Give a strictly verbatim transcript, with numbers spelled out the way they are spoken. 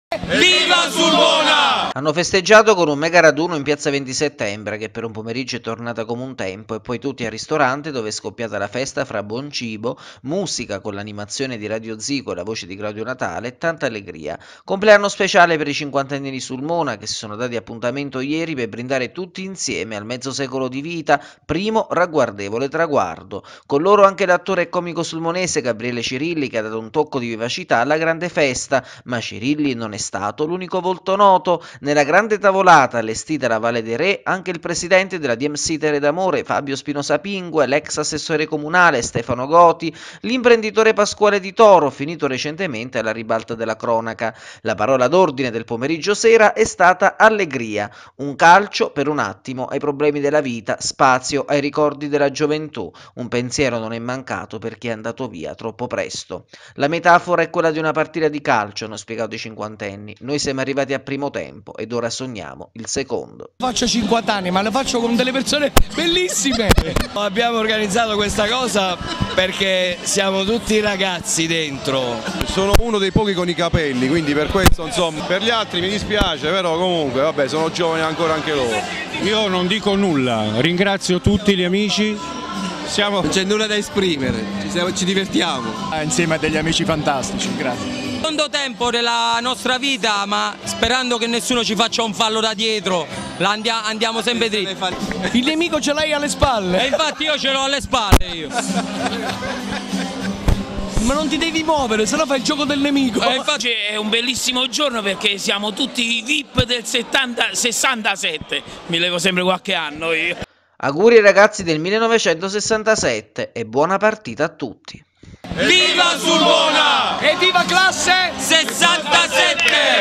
Viva Sulmona! Hanno festeggiato con un mega raduno in piazza venti settembre, che per un pomeriggio è tornata come un tempo, e poi tutti al ristorante dove è scoppiata la festa fra buon cibo, musica con l'animazione di Radio Zico e la voce di Claudio Natale e tanta allegria. Compleanno speciale per i cinquantenni di Sulmona, che si sono dati appuntamento ieri per brindare tutti insieme al mezzo secolo di vita, primo ragguardevole traguardo. Con loro anche l'attore e comico sulmonese Gabriele Cirilli, che ha dato un tocco di vivacità alla grande festa, ma Cirilli non è stato l'unico volto noto. Nella grande tavolata allestita alla Valle dei Re, anche il presidente della D M C Terre d'Amore Fabio Spinosa Pingue, l'ex assessore comunale Stefano Goti, l'imprenditore Pasquale Di Toro, finito recentemente alla ribalta della cronaca. La parola d'ordine del pomeriggio sera è stata allegria, un calcio per un attimo ai problemi della vita, spazio ai ricordi della gioventù. Un pensiero non è mancato per chi è andato via troppo presto. La metafora è quella di una partita di calcio, hanno spiegato i cinquantenni. Noi siamo arrivati a primo tempo ed ora sogniamo il secondo. Faccio cinquanta anni, ma lo faccio con delle persone bellissime. Abbiamo organizzato questa cosa perché siamo tutti ragazzi dentro. Sono uno dei pochi con i capelli, quindi per questo, insomma, per gli altri mi dispiace, però comunque, vabbè, sono giovani ancora anche loro. Io non dico nulla, ringrazio tutti gli amici. Siamo... Non c'è nulla da esprimere, ci, siamo, ci divertiamo. Ah, insieme a degli amici fantastici, grazie. Secondo tempo della nostra vita, ma sperando che nessuno ci faccia un fallo da dietro, andia andiamo sempre dritti. Il nemico ce l'hai alle spalle. E infatti io ce l'ho alle spalle io. Ma non ti devi muovere, sennò fai il gioco del nemico. Eh, infatti è un bellissimo giorno perché siamo tutti i V I P del settanta, sessantasette. Mi levo sempre qualche anno io. Auguri ai ragazzi del millenovecentosessantasette e buona partita a tutti. Viva Sulmona! E viva classe sessantasette!